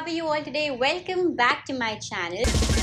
are you all today? Welcome back to my channel.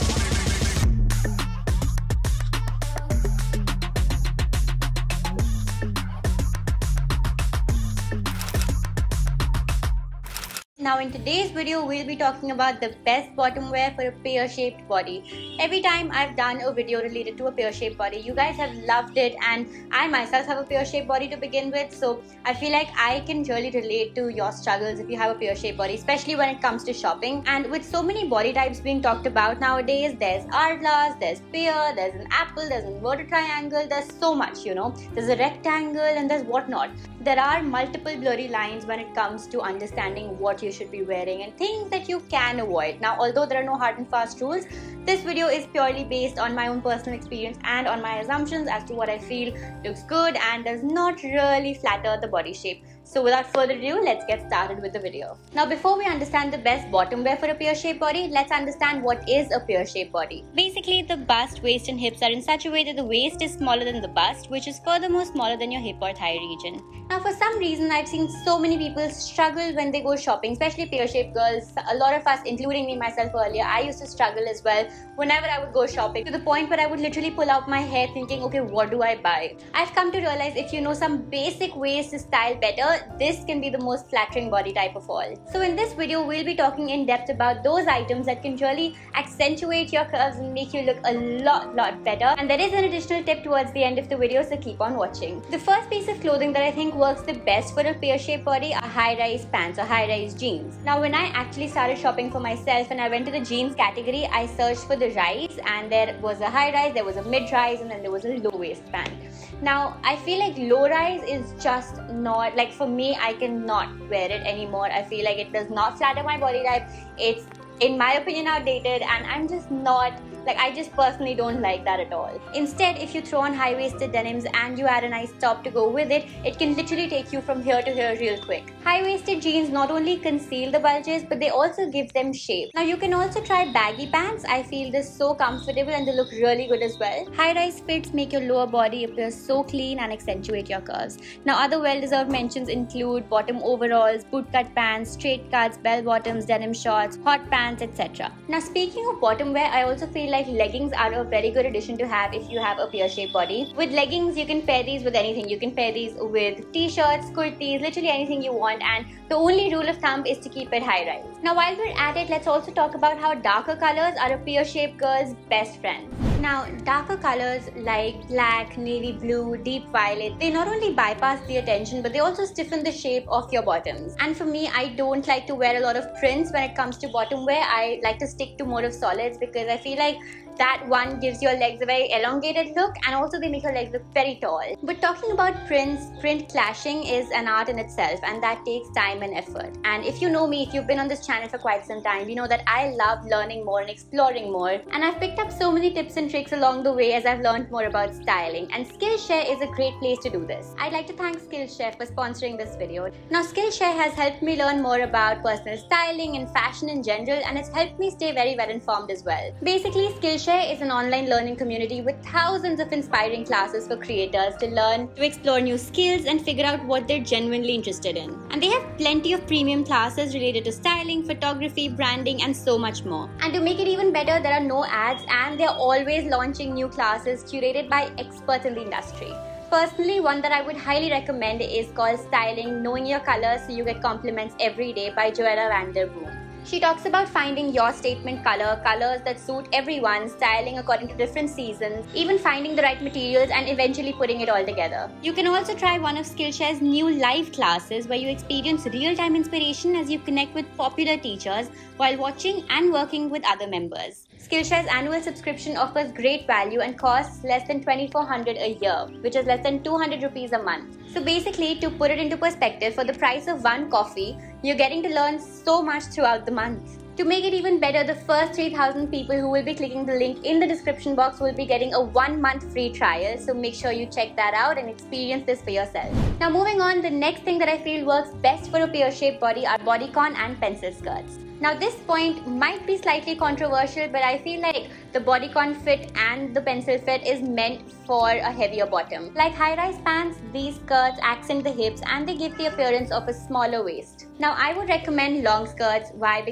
Now in today's video, we'll be talking about the best bottom wear for a pear-shaped body. Every time I've done a video related to a pear-shaped body, you guys have loved it, and I myself have a pear-shaped body to begin with, so I feel like I can really relate to your struggles if you have a pear-shaped body, especially when it comes to shopping. And with so many body types being talked about nowadays, there's hourglass, there's pear, there's an apple, there's an inverted triangle, there's so much, there's a rectangle and there's whatnot. There are multiple blurry lines when it comes to understanding what you should be wearing and things that you can avoid. Now, although there are no hard and fast rules, this video is purely based on my own personal experience and on my assumptions as to what I feel looks good and does not really flatter the body shape. So without further ado, let's get started with the video. Now, before we understand the best bottom wear for a pear-shaped body, let's understand what is a pear-shaped body. Basically, the bust, waist and hips are in such a way that the waist is smaller than the bust, which is furthermore smaller than your hip or thigh region. Now, for some reason, I've seen so many people struggle when they go shopping, especially pear-shaped girls. A lot of us, including me myself earlier, I used to struggle as well whenever I would go shopping, to the point where I would literally pull out my hair thinking, okay, what do I buy? I've come to realize if you know some basic ways to style better, this can be the most flattering body type of all. So in this video, we'll be talking in depth about those items that can really accentuate your curves and make you look a lot better. And there is an additional tip towards the end of the video, so keep on watching. The first piece of clothing that I think works the best for a pear-shaped body are high-rise pants or high-rise jeans. Now, when I actually started shopping for myself and I went to the jeans category, I searched for the rise, and there was a high-rise, there was a mid-rise, and then there was a low-waist pant. Now, I feel like low-rise is just not, like, for me, I cannot wear it anymore. I feel like it does not flatter my body type. It's, in my opinion, outdated, and I'm just not, I just personally don't like that at all. Instead, if you throw on high-waisted denims and you add a nice top to go with it, it can literally take you from here to here real quick. High-waisted jeans not only conceal the bulges, but they also give them shape. Now, you can also try baggy pants. I feel this so comfortable and they look really good as well. High-rise fits make your lower body appear so clean and accentuate your curves. Now, other well-deserved mentions include bottom overalls, bootcut pants, straight cuts, bell-bottoms, denim shorts, hot pants, etc. Now, speaking of bottom wear, I also feel like leggings are a very good addition to have if you have a pear-shaped body. With leggings, you can pair these with anything. You can pair these with t-shirts, kurtis, literally anything you want, and the only rule of thumb is to keep it high-rise. Now, while we're at it, let's also talk about how darker colors are a pear-shaped girl's best friend. Now, darker colors like black, navy blue, deep violet, they not only bypass the attention, but they also stiffen the shape of your bottoms. And for me, I don't like to wear a lot of prints when it comes to bottom wear. I like to stick to more of solids because I feel like that one gives your legs a very elongated look, and also they make your legs look very tall. But talking about prints, print clashing is an art in itself, and that takes time and effort. And if you know me, if you've been on this channel for quite some time, you know that I love learning more and exploring more, and I've picked up so many tips and tricks along the way as I've learned more about styling, and Skillshare is a great place to do this. I'd like to thank Skillshare for sponsoring this video. Now, Skillshare has helped me learn more about personal styling and fashion in general, and it's helped me stay very well informed as well. Basically, Skillshare is an online learning community with thousands of inspiring classes for creators to learn, to explore new skills and figure out what they're genuinely interested in. And they have plenty of premium classes related to styling, photography, branding, and so much more. And to make it even better, there are no ads, and they're always launching new classes curated by experts in the industry. Personally, one that I would highly recommend is called Styling, Knowing Your Colors So You Get Compliments Every Day by Joella Vanderboom. She talks about finding your statement color, colors that suit everyone, styling according to different seasons, even finding the right materials and eventually putting it all together. You can also try one of Skillshare's new live classes where you experience real-time inspiration as you connect with popular teachers while watching and working with other members. Skillshare's annual subscription offers great value and costs less than $2,400 a year, which is less than 200 rupees a month. So basically, to put it into perspective, for the price of one coffee, you're getting to learn so much throughout the month. To make it even better, the first 3,000 people who will be clicking the link in the description box will be getting a 1-month free trial, so make sure you check that out and experience this for yourself. Now moving on, the next thing that I feel works best for a pear-shaped body are bodycon and pencil skirts. Now this point might be slightly controversial, but I feel like the bodycon fit and the pencil fit is meant for a heavier bottom. Like high-rise pants, these skirts accent the hips and they give the appearance of a smaller waist. Now I would recommend long skirts. Why? Because the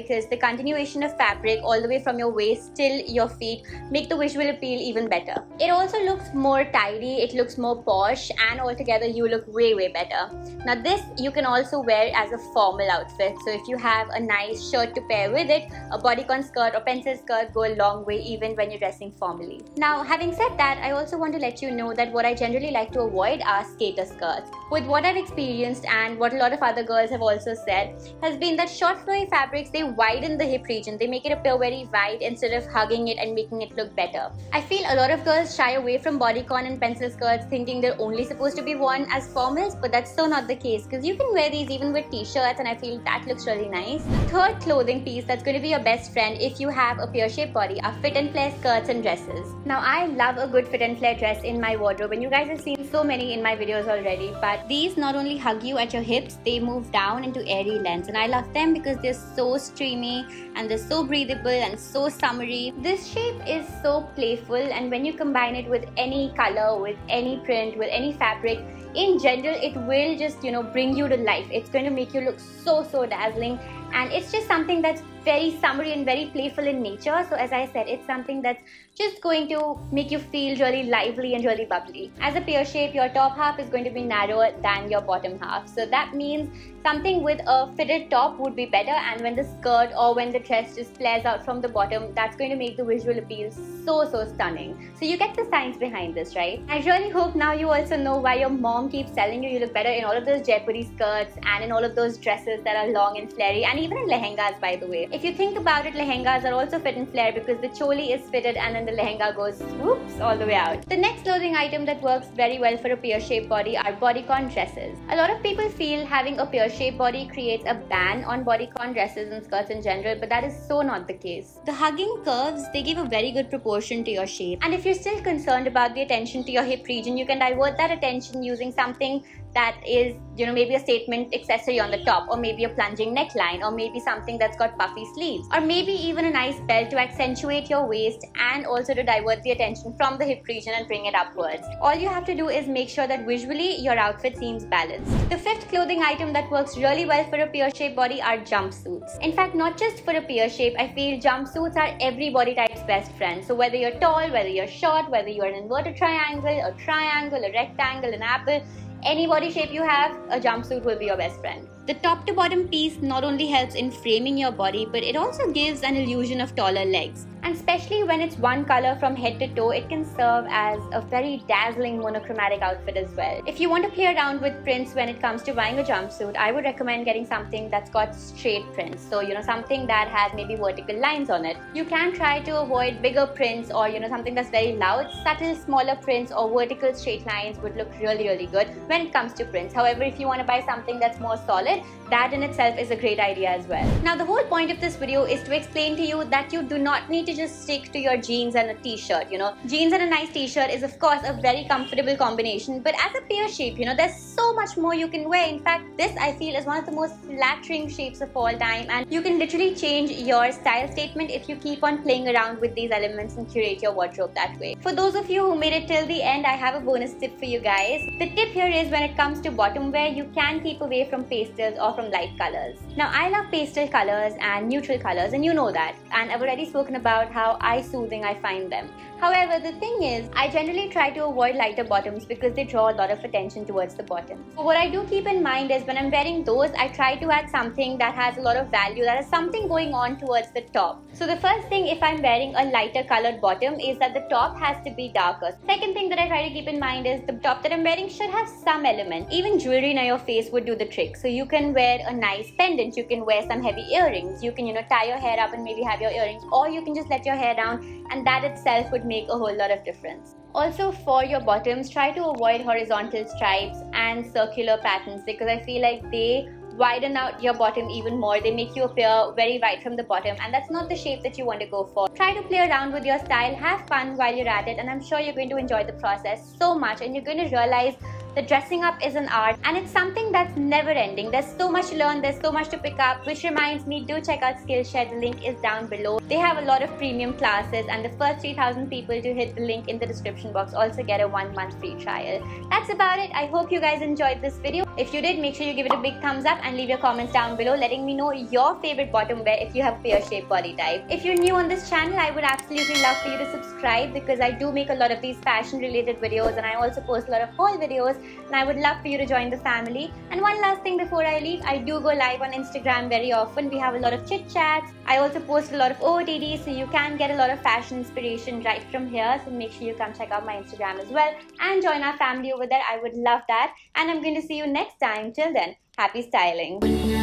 continuation of fabric all the way from your waist till your feet make the visual appeal even better. It also looks more tidy, it looks more posh, and altogether you look way better. Now this you can also wear as a formal outfit. So if you have a nice shirt to pair with it, a bodycon skirt or pencil skirt go a long way even when you're dressing formally. Now having said that, I also want to let you know that what I generally like to avoid are skater skirts. With what I've experienced and what a lot of other girls have also said has been that short flowy fabrics, they widen the hip region, they make it appear very wide instead of hugging it and making it look better. I feel a lot of girls shy away from bodycon and pencil skirts thinking they're only supposed to be worn as formals, but that's so not the case because you can wear these even with t-shirts and I feel that looks really nice. The third clothing piece that's going to be your best friend if you have a pear-shaped body are fit and flare skirts and dresses. Now I love a good fit and flare dress in my wardrobe and you guys have seen so many in my videos already, but these not only hug you at your hips, they move down into airy lengths and I love them because they're so streamy and they're so breathable and so summery. This shape is so playful and when you combine it with any color, with any print, with any fabric, in general it will just bring you to life. It's going to make you look so dazzling and it's just something that's very summery and very playful in nature. So as I said, it's something that's just going to make you feel really lively and really bubbly. As a pear shape, your top half is going to be narrower than your bottom half. So that means something with a fitted top would be better, and when the skirt or when the dress just flares out from the bottom, that's going to make the visual appeal so stunning. So you get the science behind this, right? I really hope now you also know why your mom keeps telling you look better in all of those Jaipuri skirts and in all of those dresses that are long and flary, and even in lehengas, by the way. If you think about it, lehengas are also fit and flare because the choli is fitted and then the lehenga goes whoops all the way out. The next clothing item that works very well for a pear-shaped body are bodycon dresses. A lot of people feel having a pear-shaped body creates a ban on bodycon dresses and skirts in general, but that is so not the case. The hugging curves, they give a very good proportion to your shape, and if you're still concerned about the attention to your hip region, you can divert that attention using something that is, maybe a statement accessory on the top, or maybe a plunging neckline, or maybe something that's got puffy sleeves, or maybe even a nice belt to accentuate your waist and also to divert the attention from the hip region and bring it upwards. All you have to do is make sure that visually your outfit seems balanced. The fifth clothing item that works really well for a pear-shaped body are jumpsuits. In fact, not just for a pear shape, I feel jumpsuits are every body type's best friend. So whether you're tall, whether you're short, whether you're an inverted triangle, a rectangle, an apple, any body shape you have, a jumpsuit will be your best friend. The top to bottom piece not only helps in framing your body, but it also gives an illusion of taller legs. And especially when it's one color from head to toe, it can serve as a very dazzling monochromatic outfit as well. If you want to play around with prints when it comes to buying a jumpsuit, I would recommend getting something that's got straight prints. So, something that has maybe vertical lines on it. You can try to avoid bigger prints or, something that's very loud. Subtle, smaller prints or vertical straight lines would look really good when it comes to prints. However, if you want to buy something that's more solid, that in itself is a great idea as well. Now, the whole point of this video is to explain to you that you do not need to just stick to your jeans and a t-shirt. Jeans and a nice t-shirt is of course a very comfortable combination, but as a pear shape, there's so much more you can wear. In fact, this I feel is one of the most flattering shapes of all time, and you can literally change your style statement if you keep on playing around with these elements and curate your wardrobe that way. For those of you who made it till the end, I have a bonus tip for you guys. The tip here is when it comes to bottom wear, you can keep away from pastels or from light colors. Now, I love pastel colors and neutral colors, and you know that, and I've already spoken about how eye-soothing I find them. However, the thing is, I generally try to avoid lighter bottoms because they draw a lot of attention towards the bottom. So what I do keep in mind is when I'm wearing those, I try to add something that has a lot of value, that has something going on towards the top. So the first thing, if I'm wearing a lighter colored bottom, is that the top has to be darker. Second thing that I try to keep in mind is the top that I'm wearing should have some element. Even jewelry near your face would do the trick. So you can wear a nice pendant, you can wear some heavy earrings, you can tie your hair up and maybe have your earrings, or you can just let your hair down, and that itself would make a whole lot of difference. Also, for your bottoms, try to avoid horizontal stripes and circular patterns because I feel like they widen out your bottom even more. They make you appear very wide from the bottom, and that's not the shape that you want to go for. Try to play around with your style, have fun while you're at it, and I'm sure you're going to enjoy the process so much, and you're going to realize The dressing up is an art and it's something that's never ending. There's so much to learn, there's so much to pick up, which reminds me, do check out Skillshare. The link is down below. They have a lot of premium classes and the first 3,000 people to hit the link in the description box also get a 1-month free trial. That's about it. I hope you guys enjoyed this video. If you did, make sure you give it a big thumbs up and leave your comments down below letting me know your favorite bottom wear if you have pear-shaped body type. If you're new on this channel, I would absolutely love for you to subscribe because I do make a lot of these fashion related videos and I also post a lot of haul videos and I would love for you to join the family. And one last thing before I leave, I do go live on Instagram very often. We have a lot of chit chats. I also post a lot of OOTDs, so you can get a lot of fashion inspiration right from here. So make sure you come check out my Instagram as well and join our family over there. I would love that. And I'm going to see you next time. Till then, happy styling.